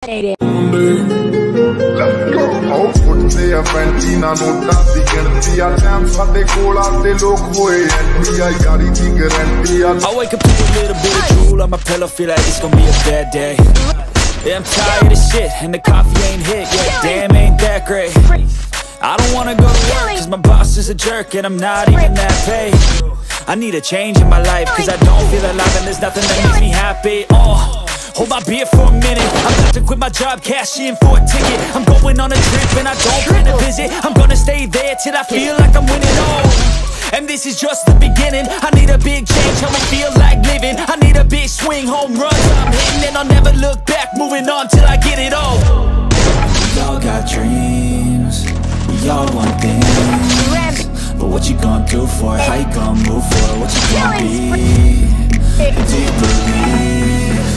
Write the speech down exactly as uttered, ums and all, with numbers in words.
wake up to a little bit of drool on my pillow, feel like it's gonna be a bad day. Yeah, I'm tired of shit, and the coffee ain't hit yet. Damn, ain't that great. I don't wanna go to work, cause my boss is a jerk, and I'm not even that paid. I need a change in my life, cause I don't feel alive, and there's nothing that makes me happy. Oh, hold my beer for a minute. I'm about to quit my job, cash in for a ticket. I'm going on a trip, and I don't plan to visit. I'm gonna stay there till I feel like I'm winning. Oh, and this is just the beginning. I need a big change, how I feel like living. I need a big swing, home runs I'm hitting, and I'll never look back, moving on till I get it all. We all got dreams, we all want things, but what you gonna do for it? How you gonna move for it? What you gonna be? Do you believe